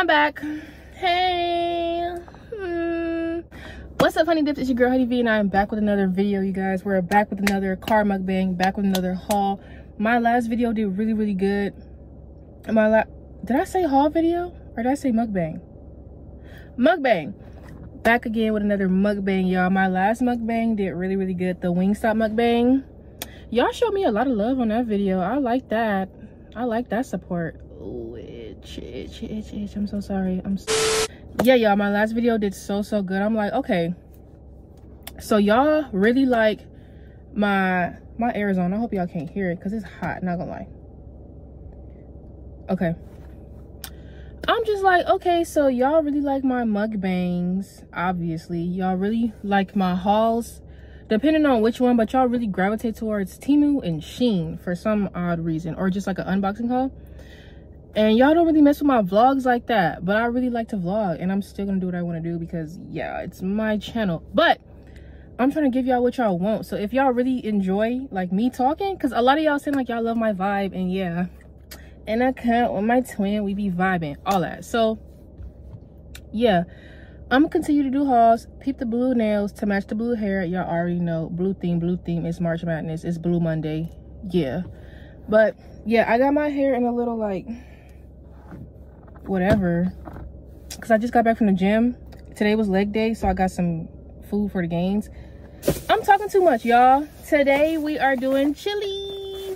I'm back. Hey. What's up, honey dips? It's your girl Honey V, and I'm back with another video, you guys. We're back with another car mukbang, back with another haul. My last video did really good. Did I say haul video or did I say mukbang? Mukbang. Back again with another mukbang, y'all. My last mukbang did really good. The Wingstop mukbang. Y'all showed me a lot of love on that video. I like that. I like that support. Ooh, itch. I'm so sorry. Yeah, y'all, my last video did so good. I'm like, okay, so y'all really like my Arizona. I hope y'all can't hear it because it's hot, not gonna lie. Okay, I'm just like, okay, so y'all really like my mukbangs. Obviously y'all really like my hauls, depending on which one, but y'all really gravitate towards Temu and Shein for some odd reason, or just like an unboxing haul. And y'all don't really mess with my vlogs like that, but I really like to vlog, and I'm still gonna do what I want to do because yeah, it's my channel. But I'm trying to give y'all what y'all want. So if y'all really enjoy like me talking, because a lot of y'all saying like y'all love my vibe, and yeah, and I can't with my twin, we be vibing, all that. So yeah, I'm gonna continue to do hauls. Peep the blue nails to match the blue hair. Y'all already know, blue theme is March Madness. It's Blue Monday, yeah. But yeah, I got my hair in a little like whatever, because I just got back from the gym. Today was leg day, so I got some food for the gains. I'm talking too much, y'all. Today we are doing chili.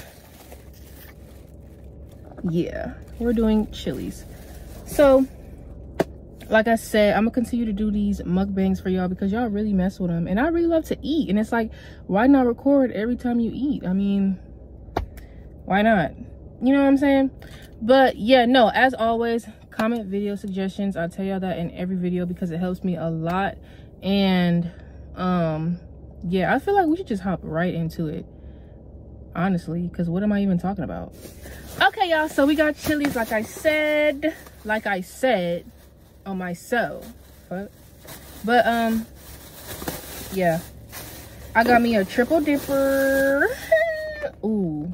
Yeah, we're doing chilies. So like I said, I'm gonna continue to do these mukbangs for y'all because y'all really mess with them, and I really love to eat. And it's like, why not record every time you eat? I mean, why not? You know what I'm saying? But yeah, no, as always, comment video suggestions. I'll tell y'all that in every video because it helps me a lot. And yeah, I feel like we should just hop right into it, honestly, because what am I even talking about? Okay, y'all, so we got chilies, like I said on my but yeah, I got me a triple dipper. Ooh,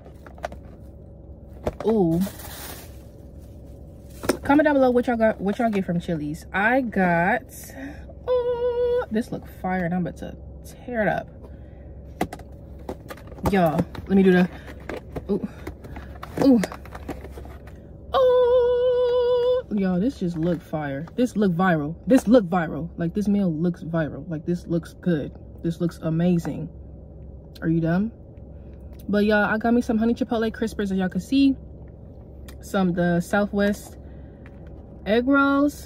comment down below what y'all get from Chili's. I got, oh, this look fire, and I'm about to tear it up, y'all. Let me do the ooh. Oh, y'all, this just look fire. This look viral. Like, this meal looks viral. Like, this looks good. This looks amazing. Are you dumb? But y'all, I got me some honey chipotle crispers, as y'all can see. Some the Southwest egg rolls,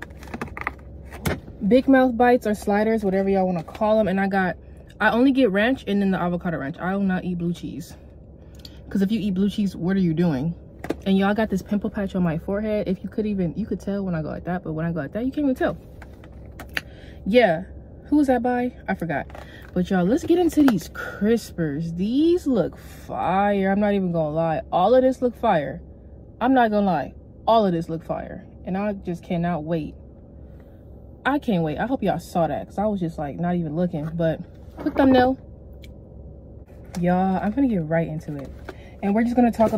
big mouth bites or sliders, whatever y'all want to call them. And I only get ranch and then the avocado ranch. I will not eat blue cheese, because if you eat blue cheese, what are you doing? And y'all, got this pimple patch on my forehead. If you could tell when I go like that, but when I go like that, you can't even tell. Yeah, who was that by? I forgot. But y'all, let's get into these crispers. These look fire. I'm not even gonna lie, all of this look fire. I'm not gonna lie, all of this look fire, and I just cannot wait. I can't wait. I hope y'all saw that, because I was just like not even looking. But quick thumbnail, y'all. I'm gonna get right into it, and we're really just gonna talk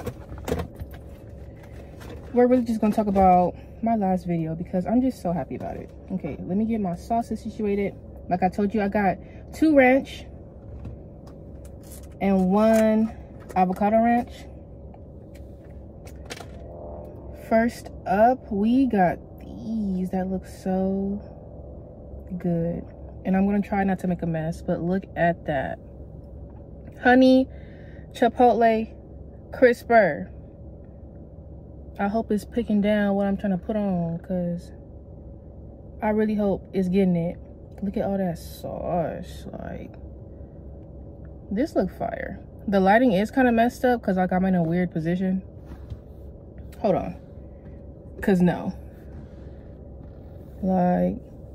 about my last video because I'm just so happy about it. Okay, let me get my sauces situated. Like I told you, I got 2 ranch and 1 avocado ranch. First up, we got these that look so good, and I'm gonna try not to make a mess, but look at that. Honey chipotle crisper. I hope it's picking down what I'm trying to put on, because I really hope it's getting it. Look at all that sauce. Like, this look fire. The lighting is kind of messed up because like I'm in a weird position. Hold on, because no, like,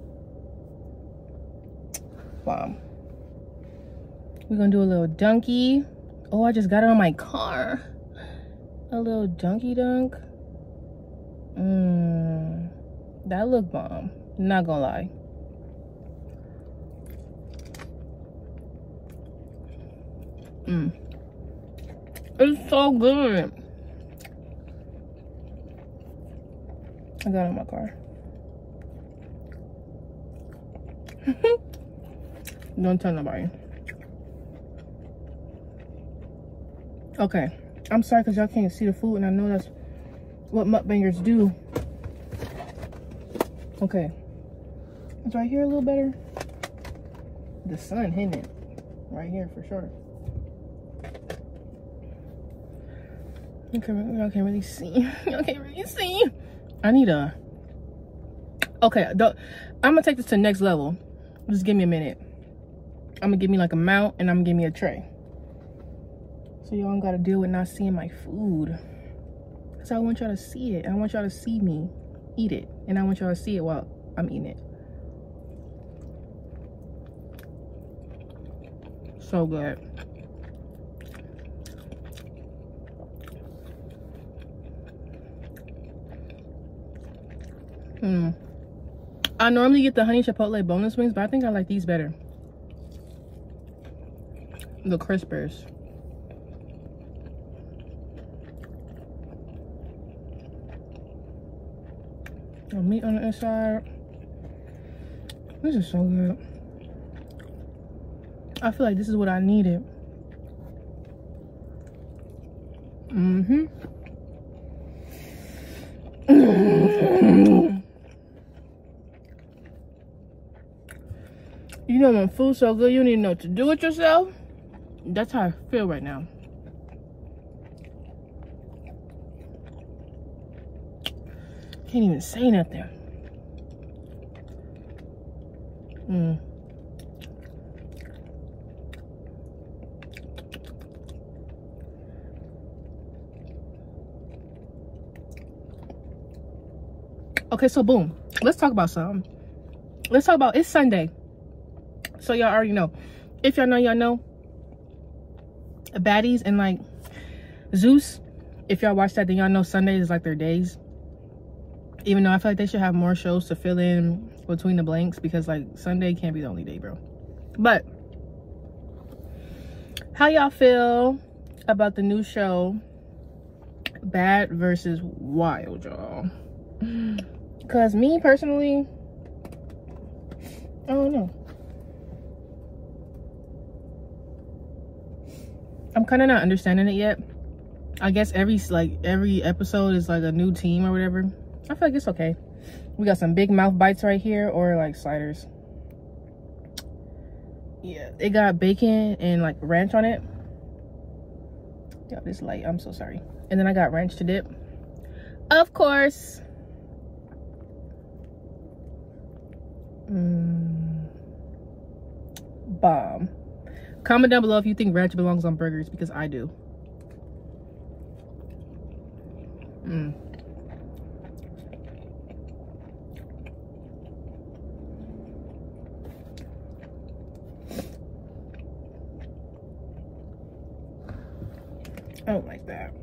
bomb. We're gonna do a little dunky. Oh, I just got it on my car. A little dunky dunk. That look bomb, not gonna lie. It's so good. I got it in my car. Don't tell nobody. Okay, I'm sorry because y'all can't see the food, and I know that's what mukbangers do. Okay, it's right here a little better. The sun hitting it right here for sure. Y'all can't really see. Y'all can't really see. I need a. Okay, I'm gonna take this to the next level. Just give me a minute. I'm gonna give me like a mount, and I'm gonna give me a tray. So y'all don't gotta deal with not seeing my food. Cause I want y'all to see it. I want y'all to see me eat it. And I want y'all to see it while I'm eating it. So good. I normally get the honey chipotle boneless wings, but I think I like these better. The crispers. The meat on the inside. This is so good. I feel like this is what I needed. You know when food's so good, you don't even know what to do with yourself. That's how I feel right now. Can't even say nothing. Okay, so boom. Let's talk about something. Let's talk about, it's Sunday. So y'all already know. If y'all know, y'all know. Baddies and like Zeus. If y'all watch that, then y'all know Sundays is like their days. Even though I feel like they should have more shows to fill in between the blanks, because like Sunday can't be the only day, bro. But how y'all feel about the new show Bad versus Wild, y'all? Because me personally, I don't know. I'm kind of not understanding it yet. I guess every episode is like a new team or whatever. I feel like it's okay. We got some big mouth bites right here, or like sliders. Yeah, it got bacon and like ranch on it. Yo, this light, I'm so sorry. And then I got ranch to dip. Of course. Bomb. Comment down below if you think ranch belongs on burgers, because I do. I don't like that.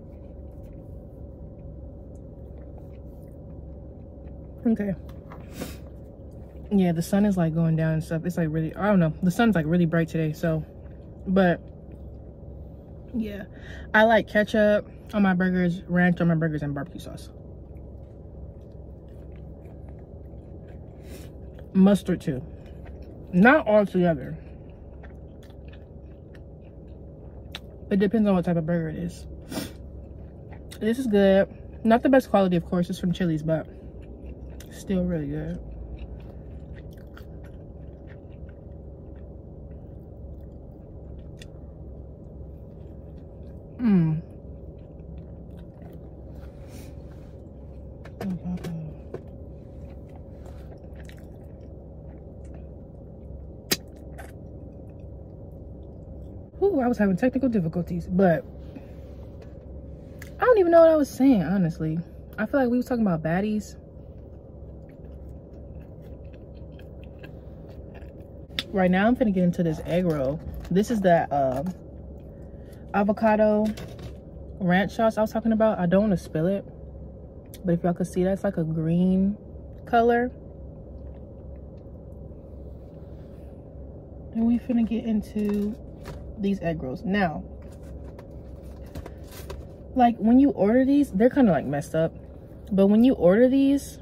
Okay. Yeah, the sun is like going down and stuff. It's like really, I don't know. The sun's like really bright today, so. But yeah, I like ketchup on my burgers, ranch on my burgers, and barbecue sauce. Mustard too. Not all together. It depends on what type of burger it is. This is good. Not the best quality, of course. It's from Chili's, but still really good. Ooh, I was having technical difficulties, but I don't even know what I was saying, honestly. I feel like we was talking about baddies. Right now, I'm finna get into this egg roll. This is that avocado ranch sauce I was talking about. I don't want to spill it, but if y'all could see, that's like a green color. And we finna get into these egg rolls. Now, like when you order these, they're kind of like messed up. But when you order these,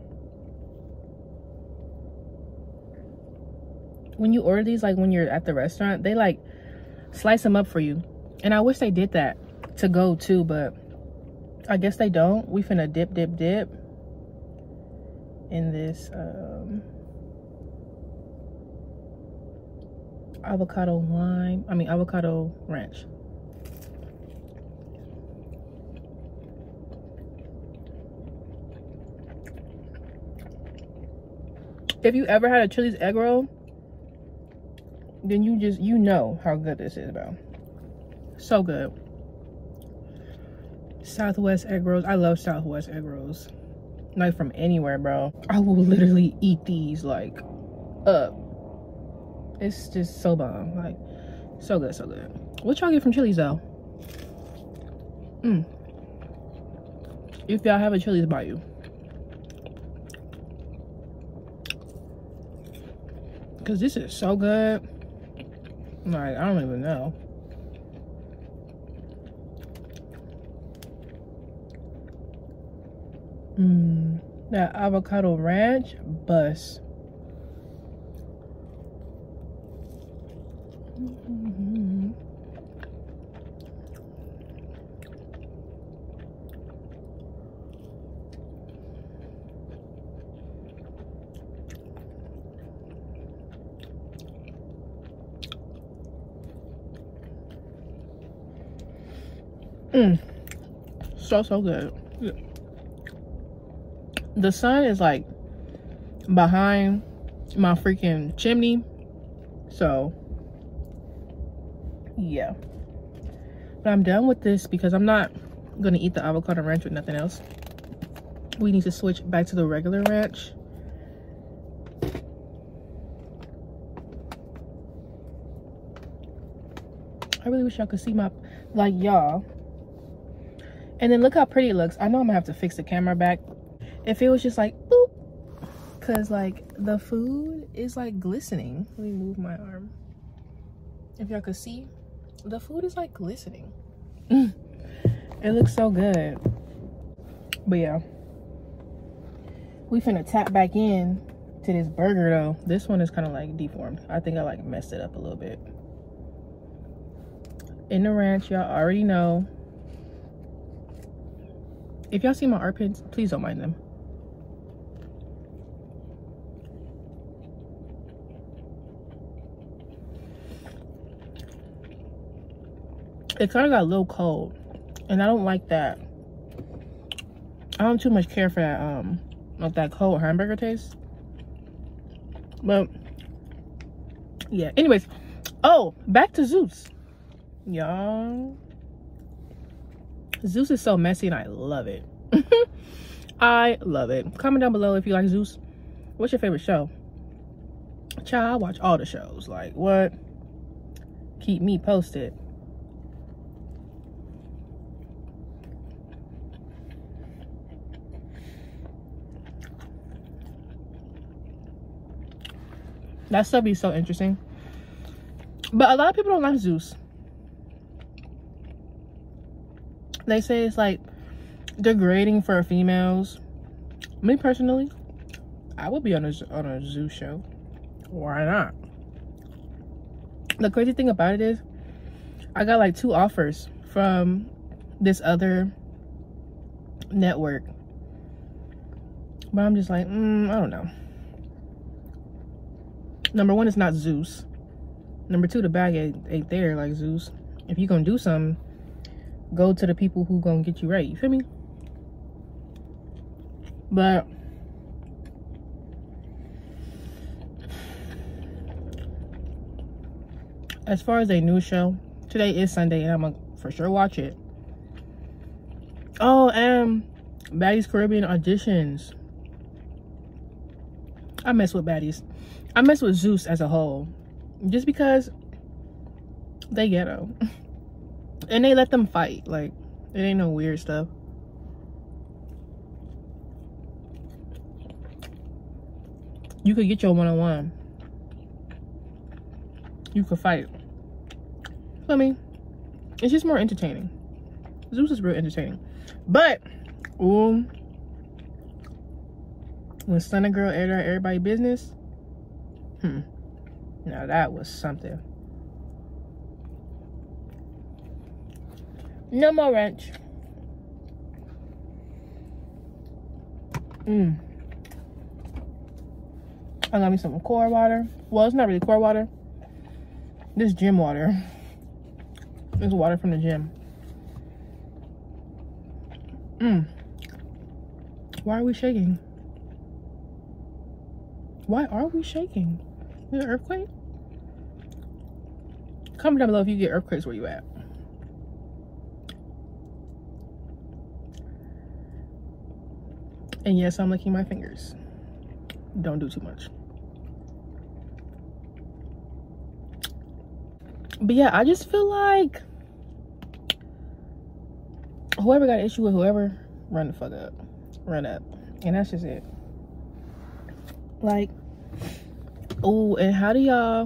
like when you're at the restaurant, they like slice them up for you. And I wish they did that to go too, but I guess they don't. We finna dip in this avocado ranch. If you ever had a Chili's egg roll, then you know how good this is, bro. So good. Southwest egg rolls. I love Southwest egg rolls. Like from anywhere, bro. I will literally eat these like up. It's just so bomb. Like so good, so good. What y'all get from Chili's though? If y'all have a Chili's by you. Cause this is so good. Like I don't even know. That avocado ranch bus. So good. The sun is like behind my freaking chimney, so yeah. But I'm done with this because I'm not gonna eat the avocado ranch with nothing else. We need to switch back to the regular ranch. I really wish y'all could see my, like, y'all. And then look how pretty it looks. I know I'm gonna have to fix the camera back. If it was just like, boop. Cause like the food is like glistening. Let me move my arm. If y'all could see, the food is like glistening. It looks so good. But yeah. We finna tap back in to this burger though. This one is kind of like deformed. I think I like messed it up a little bit. In the ranch, y'all already know. If y'all see my art pins, please don't mind them. It kind of got a little cold, and I don't like that. I don't too much care for that like that cold hamburger taste. But yeah, anyways, oh, back to Zeus. Y'all, Zeus is so messy and I love it. I love it. Comment down below if you like Zeus. What's your favorite show? Child, I watch all the shows. Like, what? Keep me posted. That stuff be so interesting. But a lot of people don't like Zeus. They say it's like degrading for females. Me personally, I would be on a Zeus show. Why not? The crazy thing about it is I got like 2 offers from this other network, but I'm just like, I don't know. Number 1, it's not Zeus. Number 2, the bag ain't there like Zeus. If you gonna do something, go to the people who gonna get you right. You feel me? But as far as a new show, today is Sunday and I'm gonna for sure watch it. Oh, and Baddies Caribbean auditions. I mess with Baddies. I mess with Zeus as a whole. Just because they ghetto. And they let them fight. Like, it ain't no weird stuff. You could get your one-on-one. You could fight. I mean, it's just more entertaining. Zeus is real entertaining. But, When Stunna Girl aired out everybody business. Now that was something. No more ranch. I got me some core water. Well, it's not really core water. This gym water. It's water from the gym. Why are we shaking? Why are we shaking? Is it an earthquake? Comment down below if you get earthquakes where you at. And yes, I'm licking my fingers. Don't do too much. But yeah, I just feel like whoever got an issue with whoever, run the fuck up. Run up. And that's just it. Like, oh, and how do y'all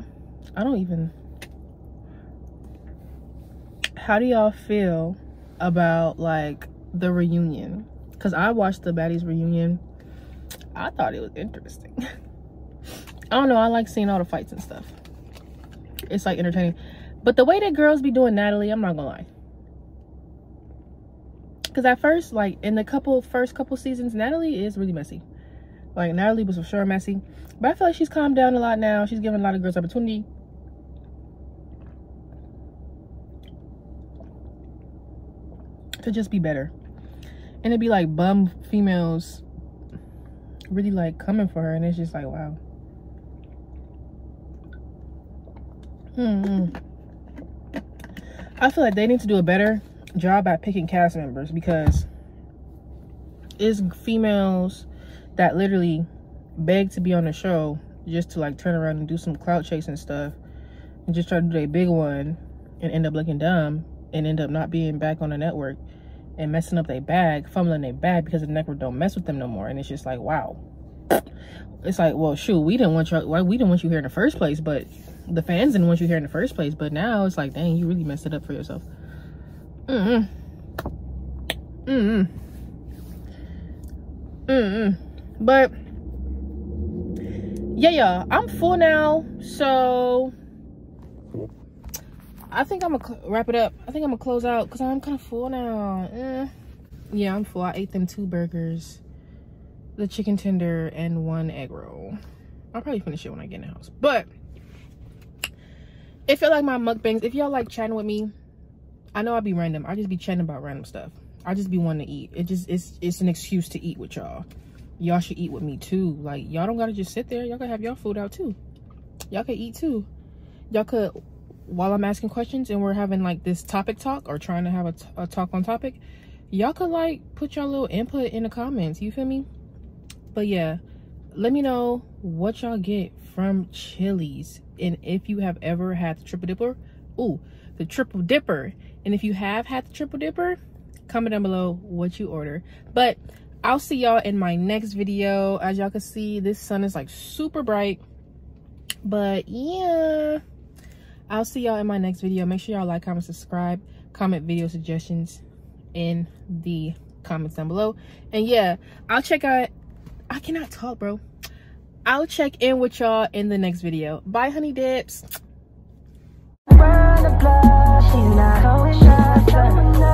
feel about like the reunion? Because I watched the Baddies reunion. I thought it was interesting. I don't know, I like seeing all the fights and stuff. It's like entertaining. But the way that girls be doing Natalie, I'm not gonna lie. Because at first, like in the first couple seasons, Natalie is really messy. Like Natalie was for sure messy. But I feel like she's calmed down a lot now. She's giving a lot of girls opportunity. To just be better. And it'd be like bum females really like coming for her, and it's just like, wow. I feel like they need to do a better job at picking cast members, because it's females that literally beg to be on the show just to like turn around and do some clout chase and stuff and just try to do a big one and end up looking dumb and end up not being back on the network and messing up their bag, fumbling their bag because the network don't mess with them no more. And it's just like, wow. It's like, well, shoot, we didn't want you here in the first place, but the fans didn't want you here in the first place. But now it's like, dang, you really messed it up for yourself. But yeah, y'all, I'm full now, so I think I'm gonna wrap it up. I think I'm gonna close out because I'm kind of full now. Yeah, I'm full. I ate them 2 burgers, the chicken tender, and 1 egg roll. I'll probably finish it when I get in the house. But if you like my mukbangs, if y'all like chatting with me, I know I'll be random. I just be chatting about random stuff. I just be wanting to eat. It's an excuse to eat with y'all. Y'all should eat with me too. Like, y'all don't gotta just sit there. Y'all can have y'all food out too. Y'all can eat too. Y'all could, while I'm asking questions and we're having like this topic talk or trying to have a talk on topic, y'all could like put your little input in the comments. You feel me? But yeah, let me know what y'all get from Chili's, and if you have ever had the triple dipper. Ooh, the triple dipper. And if you have had the triple dipper, comment down below what you order. But I'll see y'all in my next video. As y'all can see, this sun is like super bright. But yeah, I'll see y'all in my next video. Make sure y'all like, comment, subscribe, comment video suggestions in the comments down below. And yeah, I'll check out, I cannot talk, bro. I'll check in with y'all in the next video. Bye, honey dips.